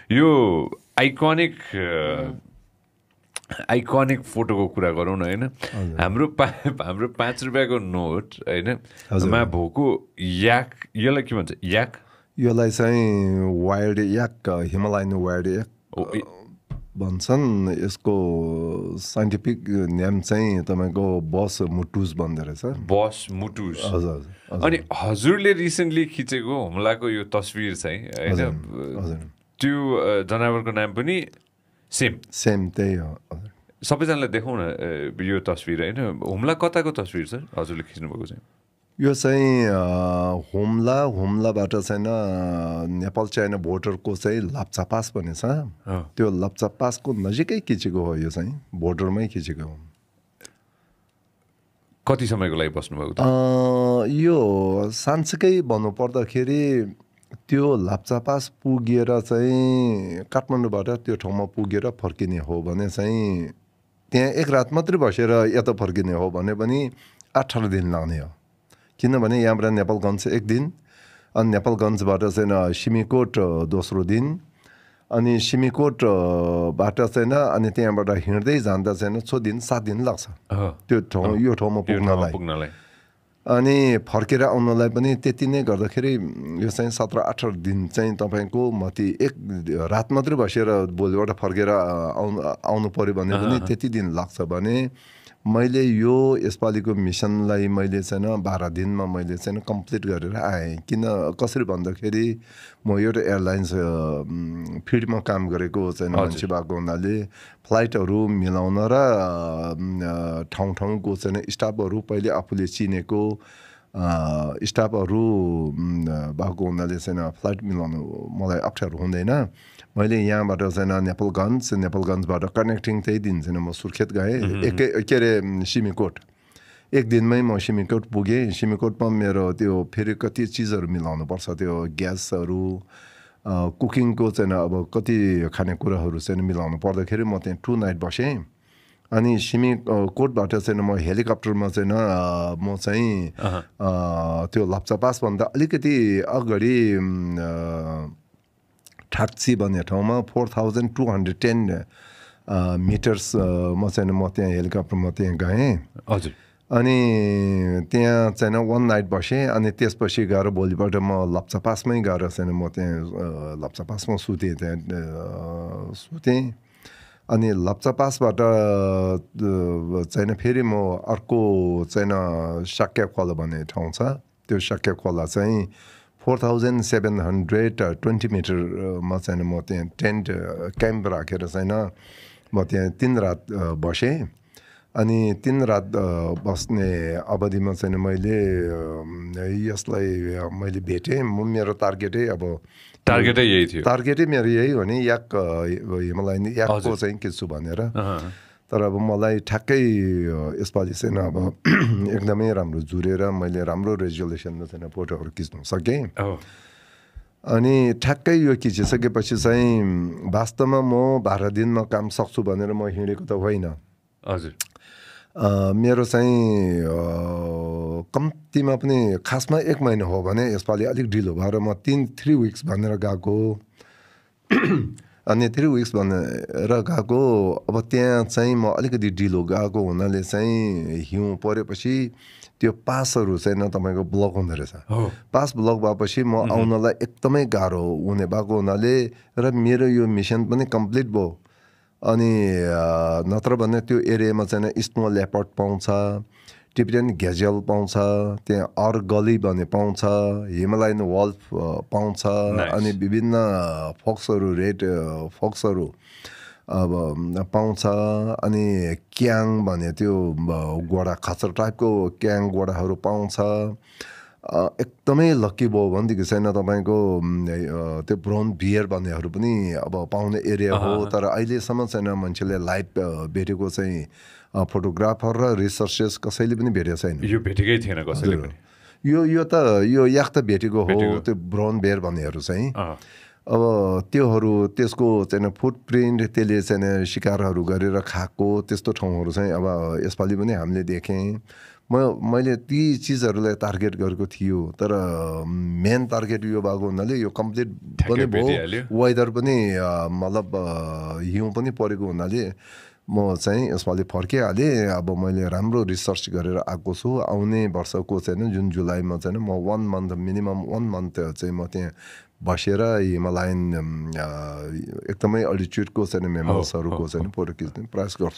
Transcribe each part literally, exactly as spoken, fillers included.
यो iconic iconic फोटोको कुरा गरौँ न होइन हाम्रो पा हाम्रो पाँच रुपियाँको नोट होइन मा भएको याक यसलाई के भन्छ याक यसलाई चाहिँ wild yak Himalayan wild yak भन्छन् यसको साइन्टिफिक नेम चाहिँ तपाईँको बस मुटुज भन्दो रहेछ बस मुटुज हजुर अनि हजुरले रिसेन्टली खिचेको हुम्लाको यो तस्विर चाहिँ होइन त्यो जनावरको नाम पनि सेम सेम त्यही हो सबैजनालाई देखाउँ न यो तस्विर होइन हुम्ला कताको तस्विर सर हजुरले खिच्नुभएको चाहिँ यो चाहिँ हुम्ला हुम्लाबाट चाहिँ नेपाल चाइना बोर्डरको चाहिँ लाप्चा पास भन्ने छ त्यो लाप्चा पासको नजिकै खिचेको हो यो चाहिँ बोर्डरमै खिचेको हो कति समयको लागि बस्नुभएको यो साँच्चीकै भन्नुपर्दाखेरि त्यो लाप्चा पास पुगेर चाहिँ काठमाडौँबाट त्यो ठाउँमा पुगेर फर्किने हो भने चाहिँ त्यहाँ एक रात मात्रै बसेर यता फर्किने हो भने पनि अठार दिन लाग्ने हो किनभने यहाँबाट नेपालगञ्ज एक दिन अनि नेपालगञ्जबाट चाहिँ सिमीकोट दोस्रो दिन अनि सिमीकोटबाट चाहिँ अनि त्यहाँबाट हिँड्दै जाँदा चाहिँ छ दिन सात दिन लाग्छ त्यो ठाउँ यो ठाउँमा पुग्नलाई अनि फर्केर आउनलाई पनि त्यति नै गर्दाखेरि यो चाहिँ सत्र अठार दिन चाहिँ तपाईँको माथि एक रात मात्रै बसेर भोलिबाट फर्केर आउनु आउनु पऱ्यो भने पनि त्यति दिन लाग्छ भने मैले यो यसपालिको मिसनलाई मैले चाहिँ बाह्र दिनमा मैले चाहिँ कम्प्लिट गरेर आएँ किन कसरी भन्दाखेरि म एउटा एयरलाइन्स फिल्डमा काम गरेको चाहिँ मान्छे भएको हुनाले फ्लाइटहरू मिलाउन र ठाउँ ठाउँको चाहिँ स्टाफहरू पहिले आफूले चिनेको स्टाफहरू भएको हुनाले चाहिँ फ्लाइट मिलाउनु मलाई अप्ठ्यारो हुँदैन मैले यहाँबाट चाहिँ नेपालगञ्ज नेपालगञ्जबाट कनेक्टिङ त्यही दिन चाहिँ म सुर्खेत गएँ एकै के अरे सिमीकोट एक दिनमै म सिमीकोट पुगेँ सिमीकोटमा मेरो त्यो फेरि कति चिजहरू मिलाउनुपर्छ त्यो ग्यासहरू कुकिङको चाहिँ अब कति खानेकुराहरू चाहिँ मिलाउनु पर्दाखेरि म त्यहाँ टु नाइट बसेँ अनि सिमीकोटबाट चाहिँ म हेलिकप्टरमा चाहिँ म चाहिँ त्यो लाप्चा पासभन्दा अलिकति अगाडि ठाक्सी भन्ने ठाउँमा four thousand two hundred ten मिटर्समा चाहिँ म त्यहाँ हेलिकप्टरमा त्यहाँ गएँ हजुर अनि त्यहाँ चाहिँ वान नाइट बसेँ अनि त्यसपछि गएर भोलिपल्ट म लाप्चा पासमै गएर चाहिँ म त्यहाँ लाप्चा पासमा सुतेँ त्यहाँ सुतेँ अनि लाप्चा पासबाट चाहिँ फेरि म अर्को चाहिँ साक्या खोला भन्ने ठाउँ छ त्यो साक्या खोला चाहिँ four thousand seven hundred twenty मिटरमा चाहिँ म त्यहाँ टेन्ट क्याम्प राखेर चाहिँ म त्यहाँ तिन रात बसेँ अनि तिन रात बस्ने अवधिमा चाहिँ मैले यसलाई मैले भेटेँ म मेरो टार्गेटै अब टार्गेटै यही थियो टार्गेटै मेरो यही हो नि याक हिमालयन याकको चाहिँ किन्छु भनेर तर अब मलाई ठ्याक्कै यसपालि चाहिँ अब एकदमै राम्रो जुरेर मैले राम्रो रेजोल्युसनमा चाहिँ फोटोहरू खिच्नु सकेँ अनि ठ्याक्कै यो खिचिसकेपछि चाहिँ वास्तवमा म बाह्र दिनमा काम सक्छु भनेर म हिँडेको त होइन हजुर मेरो चाहिँ कम्तीमा पनि खासमा एक महिना हो भने यसपालि अलिक ढिलो भएर म तिन थ्री विक्स भनेर गएको अनि थ्री विक्स भनेर गएको अब त्यहाँ चाहिँ म अलिकति ढिलो गएको हुनाले चाहिँ हिउँ परेपछि त्यो पासहरू चाहिँ न तपाईँको ब्लक हुँदो रहेछ पास ब्लक भएपछि म आउनलाई एकदमै गाह्रो हुने भएको हुनाले र मेरो यो मिसन पनि कम्प्लिट भयो अनि नत्र भने त्यो एरियामा चाहिँ स्नो लेपर्ड पाउँछ टिबियन गैजल पाउँछ त्यहाँ अर गली भन्ने पाउँछ हिमालयन वल्फ पाउँछ अनि विभिन्न फक्सहरू रेड फक्सहरू अब पाउँछ अनि क्याङ भन्ने त्यो गोडा खचर टाइपको क्याङ गोडाहरू पाउँछ एकदमै लक्की भयो भनेदेखि छैन तपाईँको त्यो ब्राउन बियर भन्नेहरू पनि अब पाउने एरिया हो तर अहिलेसम्म छैन मान्छेले लाइभ भेटेको चाहिँ फोटोग्राफर र रिसर्चर्स कसैले पनि भेटेको छैन यो भेटेकै थिएन कसैले पनि यो यो त यो याक त भेटेको हो त्यो ब्राउन बियर भन्नेहरू चाहिँ अब त्योहरू त्यसको चाहिँ फुटप्रिन्ट त्यसले चाहिँ शिकारहरू गरेर खाएको त्यस्तो ठाउँहरू चाहिँ अब यसपालि पनि हामीले देखेँ म मैले ती चिजहरूलाई टार्गेट गरेको थियो तर मेन टार्गेट यो भएको हुनाले यो कम्प्लिट पनि भयो वेदर पनि मतलब हिउँ पनि परेको हुनाले म चाहिँ यसपालि फर्किहालेँ अब मैले राम्रो रिसर्च गरेर आएको छु आउने वर्षको चाहिँ जुन जुलाईमा चाहिँ म one month minimum one month चाहिँ म त्यहाँ बसेर हिमालयन एकदमै अल्टिट्युडको चाहिँ मेमल्सहरूको चाहिँ फोटो खिच्ने प्रयास गर्छु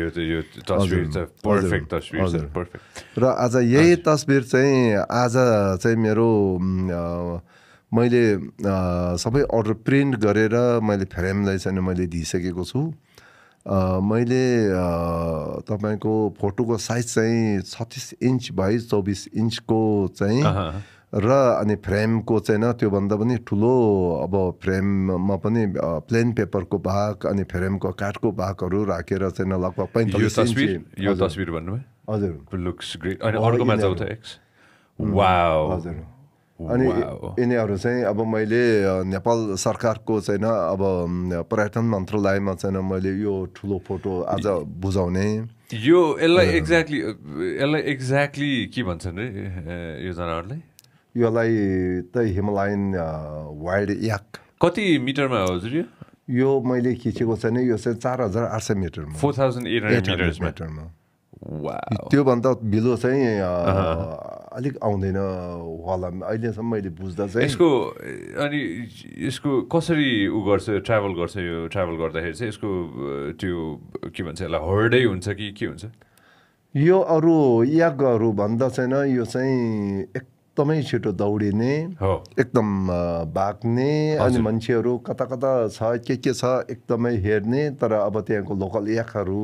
र आज यही तस्बिर चाहिँ आज चाहिँ मेरो मैले सबै अर्डर प्रिन्ट गरेर मैले फ्रेमलाई चाहिँ मैले दिइसकेको छु मैले तपाईँको फोटोको साइज चाहिँ छत्तिस इन्च बाई चौबिस इन्चको चाहिँ र अनि फ्रेमको चाहिँ त्योभन्दा पनि ठुलो अब फ्रेममा पनि प्लेन पेपरको भाग अनि फ्रेमको काठको भागहरू राखेर चाहिँ लगभग पैँतालिस इन्च यो तस्बिर भन्नुभयो हजुर लुक्स ग्रेट अनि अर्कोमा जाउँ त एक्स वाउ हजुर अनि यिनीहरू चाहिँ अब मैले नेपाल सरकारको चाहिँ अब पर्यटन मन्त्रालयमा चाहिँ मैले यो ठुलो फोटो आज बुझाउने यो यसलाई एक्ज्याक्टली यसलाई एक्ज्याक्टली के भन्छन् रे यो जनावरलाई योलाई त हिमालयन वाइल्ड याक कति मिटरमा हो हजुर यो यो मैले खिचेको छैन यो चाहिँ चार हजार आठ सय मिटरमा फोर थाउजन्ड एट हन्ड्रेड मिटरमा त्योभन्दा बिलो चाहिँ अलिक आउँदैन होला अहिलेसम्म मैले बुझ्दा चाहिँ यसको अनि यसको कसरी उ गर्छ ट्राभल गर्छ यो ट्राभल गर्दाखेरि चाहिँ यसको त्यो के भन्छ यसलाई हर्डै हुन्छ कि के हुन्छ यो अरू याकहरू भन्दा चाहिँ यो चाहिँ एकदमै छिटो दौडिने एकदम भाग्ने अनि मान्छेहरू कता कता छ के के छ एकदमै हेर्ने तर अब त्यहाँको लोकल याकहरू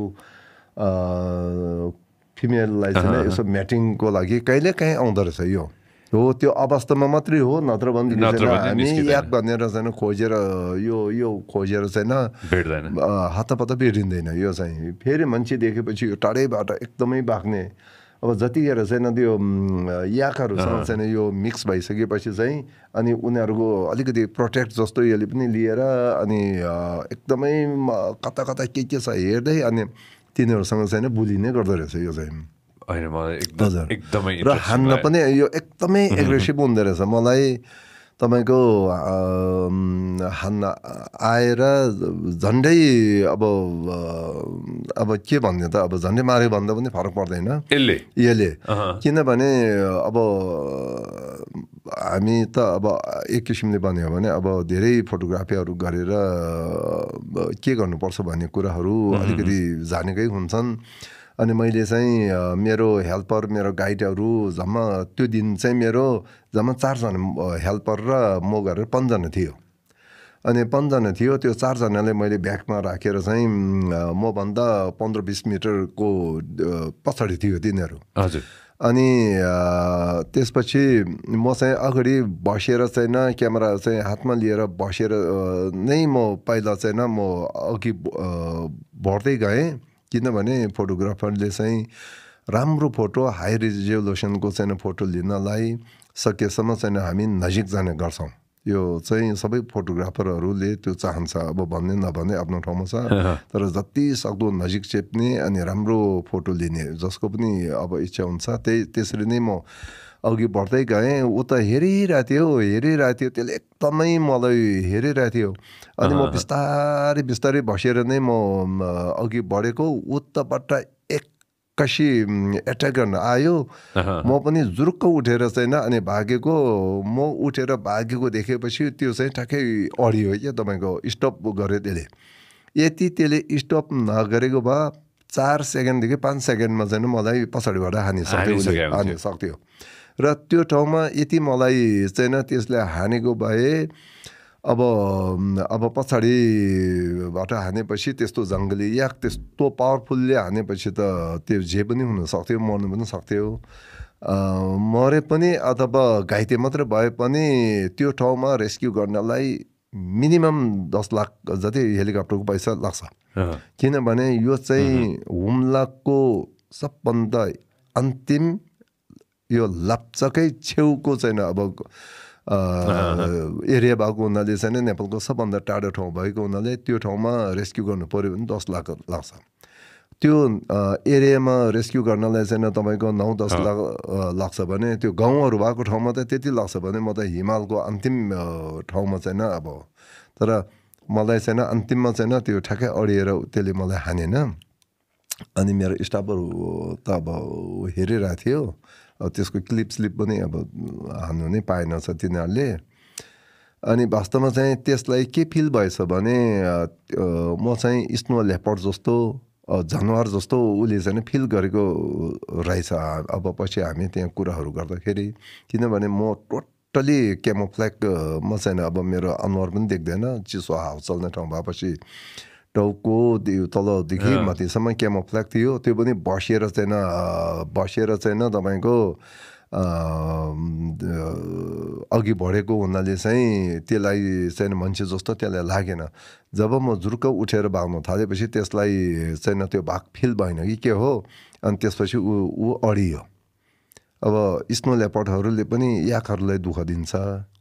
फिमेललाई चाहिँ यसो म्याटिङको लागि कहिले काहीँ आउँदो रहेछ यो हो त्यो अवस्थामा मात्रै हो नत्र भनेदेखि हामी याक भनेर चाहिँ खोजेर यो यो खोजेर चाहिँ हातपात भेटिँदैन यो चाहिँ फेरि मान्छे देखेपछि यो टाढैबाट एकदमै भाग्ने अब जतिखेर चाहिँ त्यो याकहरूसँग चाहिँ यो मिक्स भइसकेपछि चाहिँ अनि उनीहरूको अलिकति प्रोटेक्ट जस्तो यसले पनि लिएर अनि एकदमै कता कता के के छ हेर्दै अनि तिनीहरूसँग चाहिँ बुलिने गर्दो रहेछ यो चाहिँ एकदमै र हान्न पनि यो एकदमै एग्रेसिभ हुँदो रहेछ मलाई तपाईँको हान्न आएर झन्डै अब अब के भन्ने त अब झन्डै माऱ्यो भन्दा पनि फरक पर्दैन यसले यसले किनभने अब हामी त अब एक किसिमले भन्यो भने अब धेरै फोटोग्राफीहरू गरेर के गर्नुपर्छ भन्ने कुराहरू अलिकति जानेकै हुन्छन् अनि मैले चाहिँ मेरो हेल्पर मेरो गाइडहरू जम्मा त्यो दिन चाहिँ मेरो जम्मा चारजना हेल्पर र म गरेर पाँचजना थियो अनि पाँचजना थियो त्यो चारजनाले मैले ब्यागमा राखेर चाहिँ मभन्दा पन्ध्र बिस मिटरको पछाडि थियो तिनीहरू हजुर अनि त्यसपछि म चाहिँ अगाडि बसेर चाहिँ क्यामेरा चाहिँ हातमा लिएर बसेर नै म पहिला चाहिँ म अघि बढ्दै गएँ किनभने फोटोग्राफरले चाहिँ राम्रो फोटो हाई रिजोल्युसनको चाहिँ फोटो लिनलाई सकेसम्म चाहिँ हामी नजिक जाने गर्छौँ यो चाहिँ सबै फोटोग्राफरहरूले त्यो चाहन्छ अब भन्ने नभन्ने आफ्नो ठाउँमा छ तर जति सक्दो नजिक चेप्ने अनि राम्रो फोटो लिने जसको पनि अब इच्छा हुन्छ त्यही त्यसरी नै म अघि बढ्दै गएँ ऊ त हेरिरहेको थियो हेरिरहेको थियो त्यसले एकदमै मलाई हेरिरहेको थियो अनि म बिस्तारै बिस्तारै बसेर नै म अघि बढेको उताबाट एक्कासी एट्याक गर्न आयो म पनि जुरुक्क उठेर चाहिँ अनि भागेको म उठेर भागेको देखेपछि त्यो चाहिँ ठ्याक्कै अडियो क्या तपाईँको स्टप गर्यो त्यसले यति त्यसले स्टप नगरेको भए चार सेकेन्डदेखि पाँच सेकेन्डमा चाहिँ मलाई पछाडिबाट हानिसक्यो हानि सक्थ्यो र त्यो ठाउँमा यति मलाई चाहिँ त्यसले हानेको भए अब अब पछाडिबाट हानेपछि त्यस्तो जङ्गली याक त्यस्तो पावरफुलले हानेपछि त त्यो जे पनि हुन सक्थ्यो मर्नु पनि सक्थ्यो मरे पनि अथवा घाइते मात्रै भए पनि त्यो ठाउँमा रेस्क्यु गर्नलाई मिनिमम दस लाख जति हेलिकप्टरको पैसा लाग्छ किनभने यो चाहिँ हुम्लाको सबभन्दा अन्तिम यो लाप्चाकै छेउको चाहिँ अब एरिया भएको हुनाले चाहिँ नेपालको सबभन्दा टाढो ठाउँ भएको हुनाले त्यो ठाउँमा रेस्क्यु गर्नु पऱ्यो भने दस लाख लाग्छ त्यो एरियामा रेस्क्यु गर्नलाई चाहिँ तपाईँको नौ दस लाख लाग्छ भने त्यो गाउँहरू भएको ठाउँमा त त्यति लाग्छ भने म त हिमालको अन्तिम ठाउँमा चाहिँ अब तर मलाई चाहिँ अन्तिममा चाहिँ त्यो ठ्याक्कै अडिएर त्यसले मलाई हानेन अनि मेरो स्टाफहरू त अब हेरिरहेको थियो त्यसको क्लिप स्लिप पनि अब हान्नु नै पाएन छ तिनीहरूले अनि वास्तवमा चाहिँ त्यसलाई के फिल भएछ भने म चाहिँ स्नो लेपर्ड जस्तो जनावर जस्तो उसले चाहिँ फिल गरेको रहेछ अब पछि हामी त्यहाँ कुराहरू गर्दाखेरि किनभने म टोटली क्यामोफ्ल्यागमा चाहिँ अब मेरो अनुहार पनि देख्दैन चिसो हावा चल्ने ठाउँ भएपछि टाउको तलदेखि माथिसम्म क्यामोफ्ल्याग थियो त्यो पनि बसेर चाहिँ बसेर चाहिँ तपाईँको अघि बढेको हुनाले चाहिँ त्यसलाई चाहिँ मान्छे जस्तो त्यसलाई लागेन जब म जुर्क उठेर भाग्न थालेपछि त्यसलाई चाहिँ त्यो भाग फिल भएन कि के हो अनि त्यसपछि ऊ ऊ अडियो अब स्नो लेपर्डहरूले पनि याकहरूलाई दुःख दिन्छ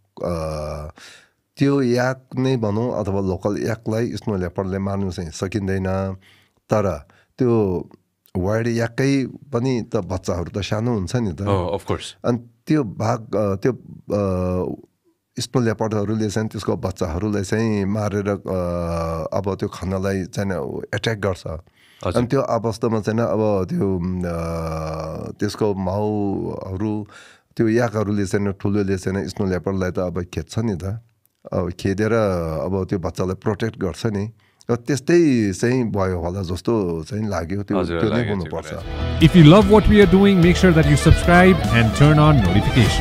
त्यो याक नै भनौँ अथवा लोकल याकलाई स्नो लेपर्डले मार्नु चाहिँ सकिँदैन तर त्यो वाइल्ड याकै पनि त बच्चाहरू त सानो हुन्छ नि त अफ कोर्स अनि त्यो भाग त्यो स्नो लेपर्डहरूले चाहिँ त्यसको बच्चाहरूलाई चाहिँ मारेर अब त्यो खानलाई चाहिँ एट्याक गर्छ अनि त्यो अवस्थामा चाहिँ अब त्यो त्यसको माउहरू त्यो याकहरूले चाहिँ ठुलोले चाहिँ स्नो लेपर्डलाई त अब खेद्छ नि त अब खेदेर अब त्यो बच्चालाई प्रोटेक्ट गर्छ नि त्यस्तै चाहिँ भयो होला जस्तो चाहिँ लाग्यो त्यो त्यो नै हुनुपर्छ If you love what we are doing, make sure that you subscribe and turn on notification.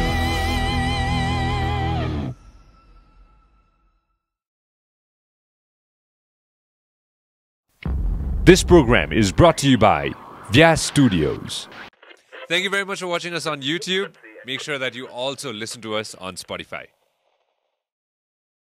This program is brought to you by Vyas Studios. Thank you very much for watching us on YouTube. Make sure that you also listen to us on Spotify.